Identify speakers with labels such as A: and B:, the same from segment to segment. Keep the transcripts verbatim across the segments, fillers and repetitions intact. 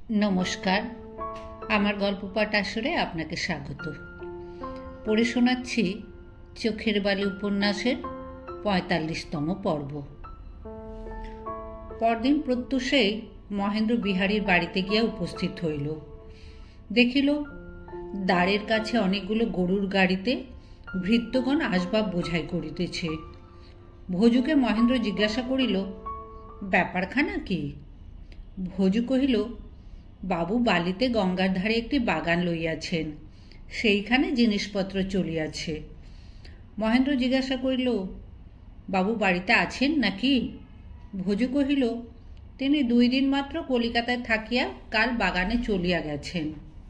A: নমস্কার, আমার গল্প পাঠ আসরে আপনাকে স্বাগত। পড়ে শোনাচ্ছি চোখের বালি উপন্যাসের পঁয়তাল্লিশতম পর্ব। পরদিন প্রত্যুষেই মহেন্দ্র বিহারীর বাড়িতে গিয়া উপস্থিত হইল। দেখিল দ্বারের কাছে অনেকগুলো গরুর গাড়িতে ভৃত্যগণ আসবাব বোঝাই করিতেছে। ভোজুকে মহেন্দ্র জিজ্ঞাসা করিল, ব্যাপারখানা কি? ভোজু কহিল, বাবু বালিতে গঙ্গার ধারে একটি বাগান লইয়াছেন, সেইখানে জিনিসপত্র চলিয়াছে। মহেন্দ্র জিজ্ঞাসা করিল, বাবু বাড়িতে আছেন নাকি? ভোজু কহিল, তিনি দুই দিন মাত্র কলিকাতায় থাকিয়া কাল বাগানে চলিয়া গেছেন।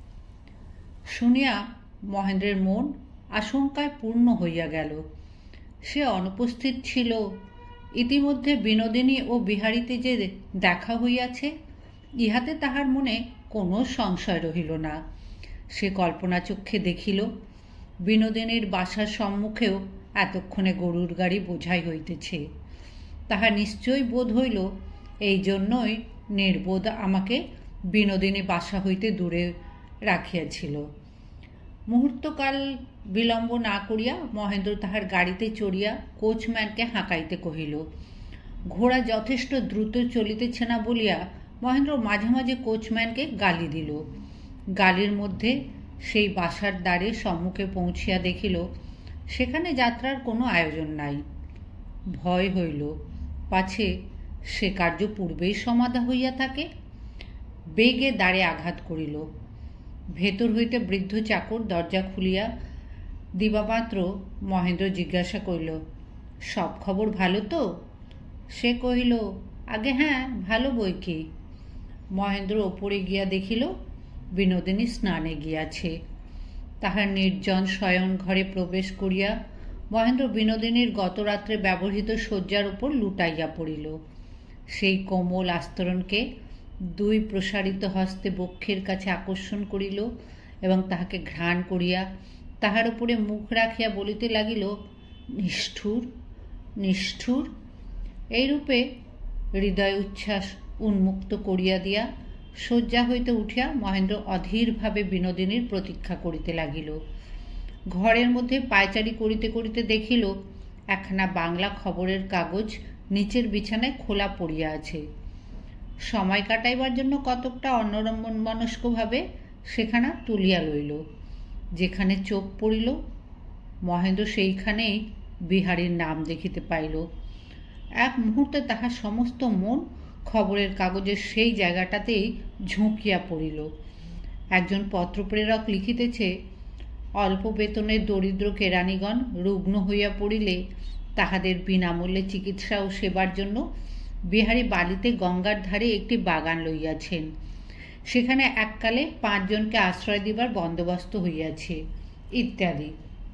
A: শুনিয়া মহেন্দ্রের মন আশঙ্কায় পূর্ণ হইয়া গেল। সে অনুপস্থিত ছিল, ইতিমধ্যে বিনোদিনী ও বিহারীতে যে দেখা হইয়াছে ইহাতে তাহার মনে কোনো সংশয় রহিল না। সে কল্পনা চক্ষে দেখিল বিনোদিনীর বাসার সম্মুখেও এতক্ষণে গরুর গাড়ি বোঝাই হইতেছে। তাহা নিশ্চয়ই বোধ হইল এই জন্যই নির্বোধ আমাকে বিনোদিনী বাসা হইতে দূরে রাখিয়াছিল। মুহূর্তকাল বিলম্ব না করিয়া মহেন্দ্র তাহার গাড়িতে চড়িয়া কোচম্যানকে হাঁকাইতে কহিল। ঘোড়া যথেষ্ট দ্রুত চলিতেছে না বলিয়া মহেন্দ্র মাঝে মাঝে কোচম্যানকে গালি দিল। গালির মধ্যে সেই বাসার দ্বারে সম্মুখে পৌঁছিয়া দেখিল সেখানে যাত্রার কোনো আয়োজন নাই। ভয় হইল পাছে সে কার্য পূর্বেই সমাধা হইয়া থাকে। বেগে দ্বারে আঘাত করিল। ভেতর হইতে বৃদ্ধ চাকর দরজা খুলিয়া দিবামাত্র মহেন্দ্র জিজ্ঞাসা করিল, সব খবর ভালো তো? সে কহিল, আগে হ্যাঁ, ভালো বই কি। মহেন্দ্র ওপরে গিয়া দেখিল বিনোদিনী স্নানে গিয়াছে। তাহার নির্জন শয়ন ঘরে প্রবেশ করিয়া মহেন্দ্র বিনোদিনীর গতরাত্রে ব্যবহৃত শয্যার উপর লুটাইয়া পড়িল। সেই কোমল আস্তরণকে দুই প্রসারিত হস্তে বক্ষের কাছে আকর্ষণ করিল এবং তাহাকে ঘ্রাণ করিয়া তাহার উপরে মুখ রাখিয়া বলিতে লাগিল, নিষ্ঠুর নিষ্ঠুর। এইরূপে হৃদয় উচ্ছ্বাস উন্মুক্ত করিয়া দিয়া শয্যা হইতে উঠিয়া মহেন্দ্র অধীরভাবে বিনোদিনীর প্রতীক্ষা করিতে লাগিল। ঘরের মধ্যে পায়চারি করিতে করিতে দেখিল একখানা বাংলা খবরের কাগজ নিচের বিছানায় খোলা পড়িয়া আছে। সময় কাটাইবার জন্য কতকটা অন্যমনস্কভাবে সেখানা তুলিয়া লইল। যেখানে চোখ পড়িল মহেন্দ্র সেইখানেই বিহারীর নাম দেখিতে পাইল। এক মুহূর্তে তাহার সমস্ত মন খবরের কাগজের সেই জায়গাটাতেই ঝুঁকিয়া পড়িল। একজন পত্রপ্রেরক লিখিতেছে, অল্প বেতনের দরিদ্র কেরানিগণ রুগ্ন হইয়া পড়িলে তাহাদের বিনামূল্যে চিকিৎসা ও সেবার জন্য বিহারী বালিতে গঙ্গার ধারে একটি বাগান লইয়াছেন। সেখানে এককালে পাঁচজনকে আশ্রয় দিবার বন্দোবস্ত হইয়াছে ইত্যাদি।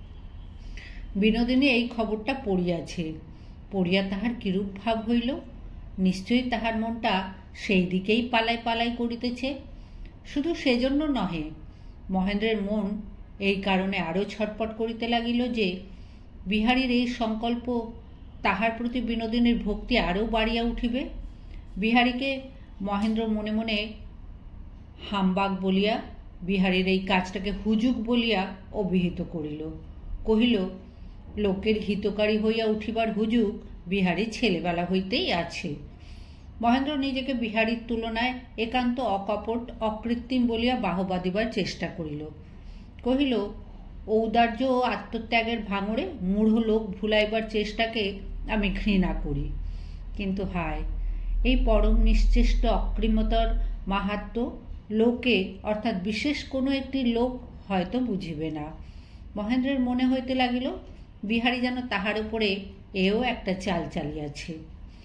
A: বিনোদিনী এই খবরটা পড়িয়াছে। পড়িয়া তাহার কিরূপ ভাব হইল? নিশ্চয়ই তাহার মনটা সেই দিকেই পালাই পালাই করিতেছে। শুধু সেজন্য নহে, মহেন্দ্রের মন এই কারণে আরও ছটপট করিতে লাগিল যে বিহারীর এই সংকল্প তাহার প্রতি বিনোদিনীর ভক্তি আরও বাড়িয়া উঠিবে। বিহারীকে মহেন্দ্র মনে মনে হামবাগ বলিয়া বিহারীর এই কাজটাকে হুজুগ বলিয়া অভিহিত করিল। কহিল, লোকের হিতকারী হইয়া উঠিবার হুজুগ বিহারী ছেলেবেলা হইতেই আছে। মহেন্দ্র নিজেকে বিহারীর তুলনায় একান্ত অকপট অকৃত্রিম বলিয়া বাহবা দিবার চেষ্টা করিল। কহিল, ঔদার্য ও আত্মত্যাগের ভাঙড়ে মূঢ় লোক ভুলাইবার চেষ্টাকে আমি ঘৃণা করি। কিন্তু হায়, এই পরম নিশ্চেষ্ট অকৃমতর মাহাত্ম্য লোকে অর্থাৎ বিশেষ কোনো একটি লোক হয়তো বুঝিবে না। মহেন্দ্রের মনে হইতে লাগিল বিহারী যেন তাহার উপরে এও একটা চাল চালিয়াছে।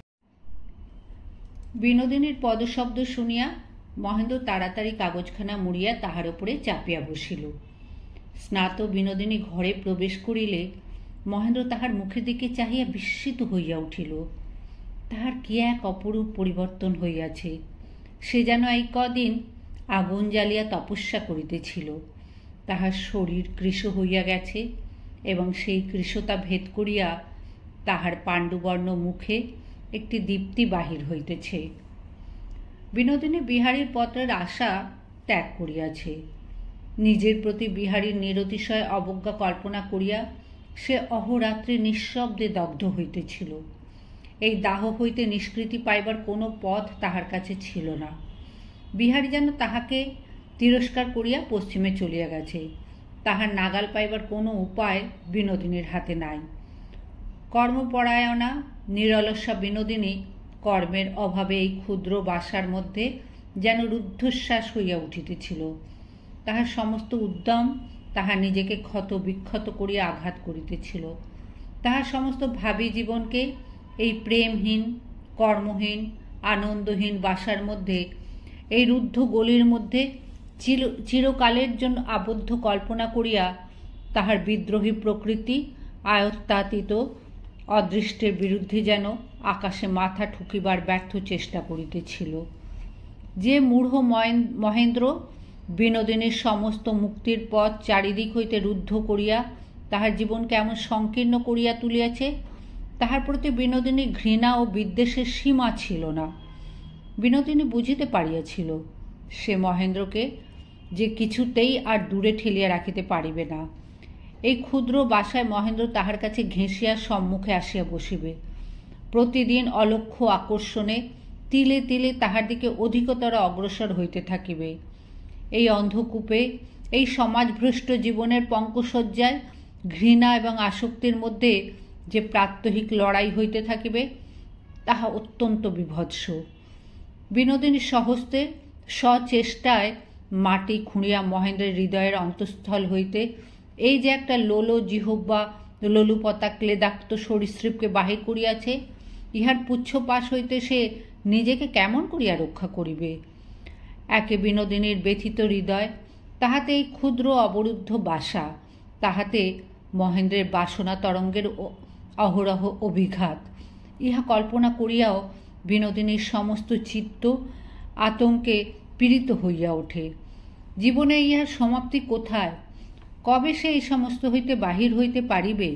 A: বিনোদিনীর পদশব্দ শুনিয়া মহেন্দ্র তাড়াতাড়ি কাগজখানা মুড়িয়া তাহার উপরে চাপিয়া বসিল। স্নাত বিনোদিনী ঘরে প্রবেশ করিলে মহেন্দ্র তাহার মুখের দিকে চাহিয়া বিস্মিত হইয়া উঠিল। তাহার কি এক অপরূপ পরিবর্তন হইয়াছে। সে যেন এই কদিন আগুন জ্বালিয়া তপস্যা করিতেছিল। তাহার শরীর কৃশ হইয়া গেছে এবং সেই কৃশতা ভেদ করিয়া তাহার পাণ্ডুবর্ণ মুখে একটি দীপ্তি বাহির হইতেছে। বিনোদিনী বিহারীর পত্রের আশা ত্যাগ করিয়াছে। নিজের প্রতি বিহারীর নিরতিশয় অবজ্ঞা কল্পনা করিয়া সে অহরাত্রি নিঃশব্দে দগ্ধ হইতেছিল। এই দাহ হইতে নিষ্কৃতি পাইবার কোনো পথ তাহার কাছে ছিল না। বিহারী যেন তাহাকে তিরস্কার করিয়া পশ্চিমে চলিয়া গেছে। তাহার নাগাল পাইবার কোনো উপায় বিনোদিনীর হাতে নাই। কর্মপরায়ণা নিরলসা বিনোদিনী কর্মের অভাবে এই ক্ষুদ্র বাসার মধ্যে যেন রুদ্ধশ্বাস হইয়া উঠিতেছিল। তাহার সমস্ত উদ্যম তাহার নিজেকে ক্ষত বিক্ষত করিয়া আঘাত করিতেছিল। তাহার সমস্ত ভাবী জীবনকে এই প্রেমহীন, কর্মহীন, আনন্দহীন বাসার মধ্যে, এই রুদ্ধ গলির মধ্যে চির চিরকালের জন্য আবদ্ধ কল্পনা করিয়া তাহার বিদ্রোহী প্রকৃতি আয়ত্তাতীত অদৃষ্টের বিরুদ্ধে যেন আকাশে মাথা ঠুকিবার ব্যর্থ চেষ্টা করিতেছিল। যে মূঢ় মহেন্দ্র বিনোদিনীর সমস্ত মুক্তির পথ চারিদিক হইতে রুদ্ধ করিয়া তাহার জীবনকে এমন সংকীর্ণ করিয়া তুলিয়াছে, তাহার প্রতি বিনোদিনীর ঘৃণা ও বিদ্বেষের সীমা ছিল না। বিনোদিনী বুঝিতে পারিয়াছিল সে মহেন্দ্রকে যে কিছুতেই আর দূরে ঠেলিয়া রাখিতে পারিবে না। এই ক্ষুদ্র বাসায় মহেন্দ্র তাহার কাছে ঘেঁষিয়া সম্মুখে আসিয়া বসিবে। প্রতিদিন অলক্ষ্য আকর্ষণে তিলে তিলে তাহার দিকে অধিকতর অগ্রসর হইতে থাকিবে। এই অন্ধকূপে, এই সমাজভ্রষ্ট জীবনের পঙ্কসজ্জায় ঘৃণা এবং আসক্তির মধ্যে যে প্রাত্যহিক লড়াই হইতে থাকিবে তাহা অত্যন্ত বিভৎস। বিনোদিনী সহস্তে স্বচেষ্টায় মাটি খুঁড়িয়া মহেন্দ্রের হৃদয়ের অন্তঃস্থল হইতে এই যে একটা লোলো জিহ্বা লোলুপতা ক্লেদাক্ত সরীসৃপকে বাহির করিয়াছে, ইহার পুচ্ছপাশ হইতে সে নিজেকে কেমন করিয়া রক্ষা করিবে? একে বিনোদিনীর ব্যথিত হৃদয়, তাহাতে এই ক্ষুদ্র অবরুদ্ধ বাসা, তাহাতে মহেন্দ্রের বাসনা তরঙ্গের অহরহ অভিঘাত, ইহা কল্পনা করিয়াও বিনোদিনীর সমস্ত চিত্ত আতঙ্কে পীড়িত হইয়া ওঠে। জীবনে ইহার সমাপ্তি কোথায়? কবে সে এই সমস্ত হইতে বাহির হইতে পারিবে?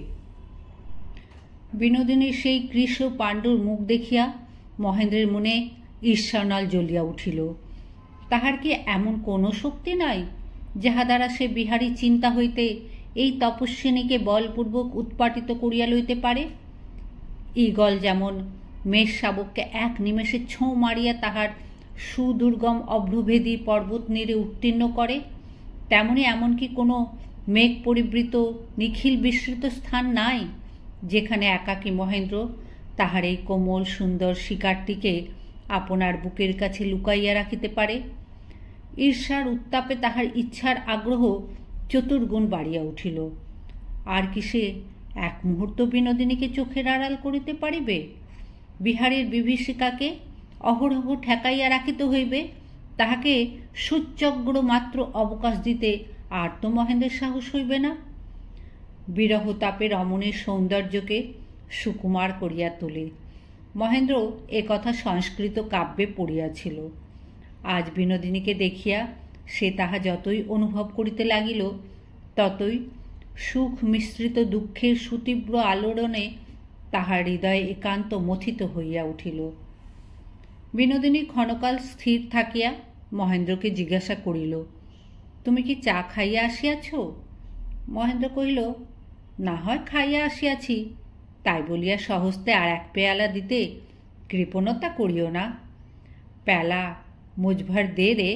A: বিনোদিনীর সেই কৃষ পাণ্ডুর মুখ দেখিয়া মহেন্দ্রের মনে ঈর্ষানল জ্বলিয়া উঠিল। তাহার কি এমন কোনো শক্তি নাই যাহা দ্বারা সে বিহারী চিন্তা হইতে এই তপস্বিনীকে বলপূর্বক উৎপাটিত করিয়া লইতে পারে? ঈগল যেমন মেষ শাবককে এক নিমেষে ছোঁ মারিয়া তাহার সুদুর্গম অভ্রভেদী পর্বত নীড়ে উত্তীর্ণ করে, তেমনি এমনকি কোনো মেঘ পরিবৃত নিখিল বিস্তৃত স্থান নাই যেখানে একাকী মহেন্দ্র তাহার এই কোমল সুন্দর শিকারটিকে আপনার বুকের কাছে লুকাইয়া রাখিতে পারে। ঈর্ষার উত্তাপে তাহার ইচ্ছার আগ্রহ চতুর্গুণ বাড়িয়া উঠিল। আর কি সে এক মুহূর্ত বিনোদিনীকে চোখের আড়াল করিতে পারিবে? বিহারীর বিভীষিকাকে অহরহ ঠেকাইয়া রাখিতে হইবে, তাহাকে সুচগ্র মাত্র অবকাশ দিতে আর তো মহেন্দ্রের সাহস হইবে না। বিরহ তাপে রমণীর সৌন্দর্যকে সুকুমার করিয়া তোলে। মহেন্দ্র এ কথা সংস্কৃত কাব্যে পড়িয়াছিল। আজ বিনোদিনীকে দেখিয়া সে তাহা যতই অনুভব করিতে লাগিল, ততই সুখ মিশ্রিত দুঃখের সুতীব্র আলোড়নে তাহার হৃদয় একান্ত মথিত হইয়া উঠিল। বিনোদিনী ক্ষণকাল স্থির থাকিয়া মহেন্দ্রকে জিজ্ঞাসা করিল, তুমি কি চা খাইয়া আসিয়াছ? মহেন্দ্র কহিল, না হয় খাইয়া আসিয়াছি, তাই বলিয়া সহস্তে আর এক পেয়ালা দিতে কৃপণতা করিও না। পেলা মুঝভর দে রে।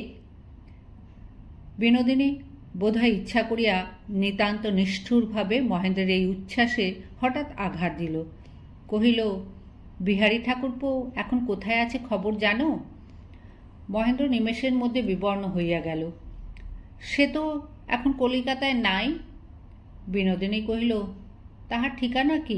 A: বিনোদিনী বোধহয় ইচ্ছা করিয়া নিতান্ত নিষ্ঠুরভাবে মহেন্দ্রের এই উচ্ছ্বাসে হঠাৎ আঘাত দিল। কহিল, বিহারী ঠাকুরপো এখন কোথায় আছে খবর জানো? মহেন্দ্র নিমেষের মধ্যে বিবর্ণ হইয়া গেল। সে তো এখন কলিকাতায় নাই। বিনোদিনী কহিল, তাহার ঠিকানা কি?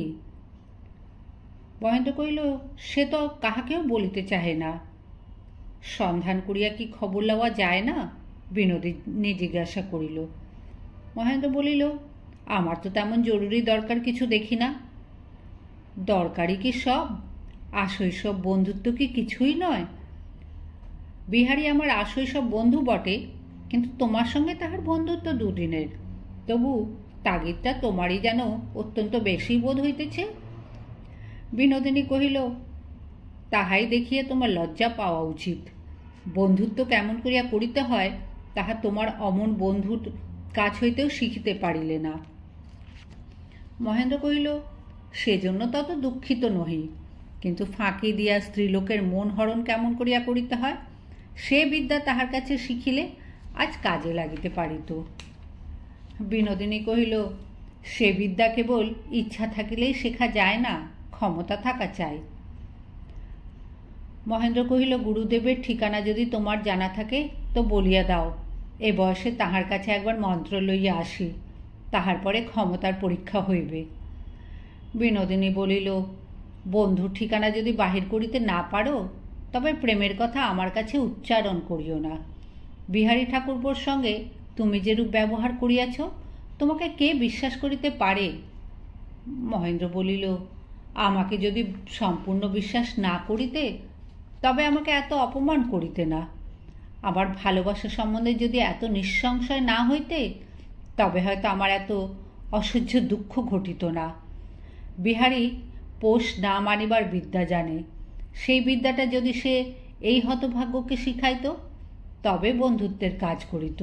A: মহেন্দ্র কহিল, সে তো কাহাকেও বলিতে চাহে না। সন্ধান করিয়া কি খবর লওয়া যায় না? বিনোদিনী জিজ্ঞাসা করিল। মহেন্দ্র বলিল, আমার তো তেমন জরুরি দরকার কিছু দেখি না। দরকারি কি সব? আশৈশব বন্ধুত্ব কি কিছুই নয়? বিহারী আমার আশৈশব বন্ধু বটে, কিন্তু তোমার সঙ্গে তাহার বন্ধুত্ব দুদিনের। তবু তাগিদটা তোমারই যেন অত্যন্ত বেশি বোধ হইতেছে। বিনোদিনী কহিল, তাহাই দেখিয়ে তোমার লজ্জা পাওয়া উচিত। বন্ধুত্ব কেমন করিয়া করিতে হয় তাহা তোমার অমন বন্ধুর কাছ হইতেও শিখিতে পারিলে না। মহেন্দ্র কহিল, সেজন্য তত দুঃখিত নহি, কিন্তু ফাঁকি দিয়া স্ত্রীলোকের মন হরণ কেমন করিয়া করিতে হয় সে বিদ্যা তাহার কাছে শিখিলে আজ কাজে লাগিতে পারিত। বিনোদিনী কহিল, সে বিদ্যা কেবল ইচ্ছা থাকিলেই শেখা যায় না, ক্ষমতা থাকা চাই। মহেন্দ্র কহিল, গুরুদেবের ঠিকানা যদি তোমার জানা থাকে তো বলিয়া দাও, এ বয়সে তাহার কাছে একবার মন্ত্র লইয়া আসি, তাহার পরে ক্ষমতার পরীক্ষা হইবে। বিনোদিনী বলিল, বন্ধুর ঠিকানা যদি বাহির করিতে না পারো তবে প্রেমের কথা আমার কাছে উচ্চারণ করিও না। বিহারী ঠাকুরপোর সঙ্গে তুমি যেরূপ ব্যবহার করিয়াছ তোমাকে কে বিশ্বাস করিতে পারে? মহেন্দ্র বলিল, আমাকে যদি সম্পূর্ণ বিশ্বাস না করিতে তবে আমাকে এত অপমান করিতে না। আমার ভালোবাসা সম্বন্ধে যদি এত নিঃসংশয় না হইতে তবে হয়তো আমার এত অসহ্য দুঃখ ঘটিত না। বিহারী পোষ না মানিবার বিদ্যা জানে, সেই বিদ্যাটা যদি সে এই হতভাগ্যকে শিখাইত তবে বন্ধুত্বের কাজ করিত।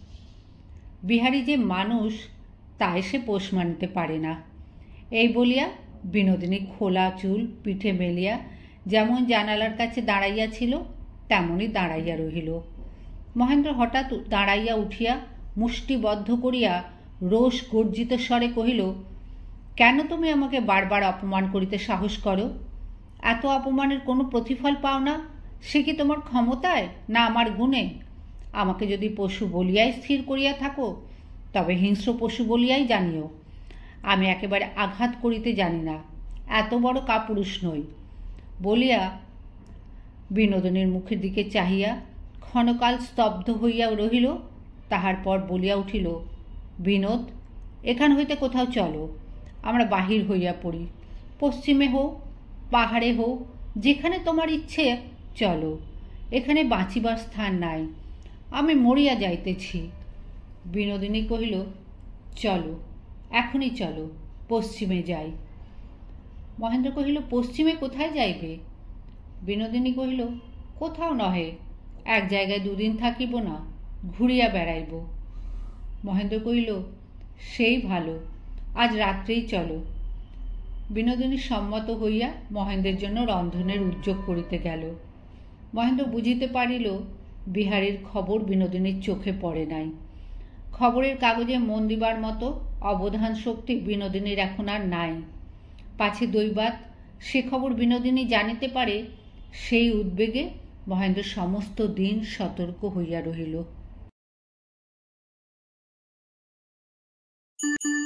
A: বিহারী যে মানুষ তাই সে পোষ মানিতে পারে না। এই বলিয়া বিনোদিনী খোলা চুল পিঠে মেলিয়া যেমন জানালার কাছে দাঁড়াইয়া ছিল তেমনই দাঁড়াইয়া রহিল। মহেন্দ্র হঠাৎ দাঁড়াইয়া উঠিয়া মুষ্টিবদ্ধ করিয়া রোষ গর্জিত স্বরে কহিল, কেন তুমি আমাকে বারবার অপমান করিতে সাহস করো? এত অপমানের কোনো প্রতিফল পাও না, সে কি তোমার ক্ষমতায় না আমার গুণে? আমাকে যদি পশু বলিয়াই স্থির করিয়া থাকো তবে হিংস্র পশু বলিয়াই জানিও। আমি একেবারে আঘাত করিতে জানি না, এত বড় কাপুরুষ নই। বলিয়া বিনোদিনীর মুখের দিকে চাহিয়া ক্ষণকাল স্তব্ধ হইয়া রহিল। তাহার পর বলিয়া উঠিল, বিনোদ, এখান হইতে কোথাও চলো, আমরা বাহির হইয়া পড়ি। পশ্চিমে হোক, পাহাড়ে হোক, যেখানে তোমার ইচ্ছে চলো, এখানে বাঁচিবার স্থান নাই, আমি মরিয়া যাইতেছি। বিনোদিনী কহিল, চলো, এখনই চলো, পশ্চিমে যাই। মহেন্দ্র কহিল, পশ্চিমে কোথায় যাইবে? বিনোদিনী কহিল, কোথাও নহে, এক জায়গায় দুদিন থাকিব না, ঘুরিয়া বেড়াইব। মহেন্দ্র কহিল, সেই ভালো, আজ রাত্রেই চলো। বিনোদিনী সম্মত হইয়া মহেন্দ্রের জন্য রন্ধনের উদ্যোগ করিতে গেল। মহেন্দ্র বুঝিতে পারিল বিহারীর খবর বিনোদিনীর চোখে পড়ে নাই। খবরের কাগজে মন দিবার মতো অবধান শক্তি বিনোদিনীর এখন আর নাই। পাছে দৈবাৎ সে খবর বিনোদিনী জানিতে পারে, সেই উদ্বেগে মহেন্দ্র সমস্ত দিন সতর্ক হইয়া রহিল।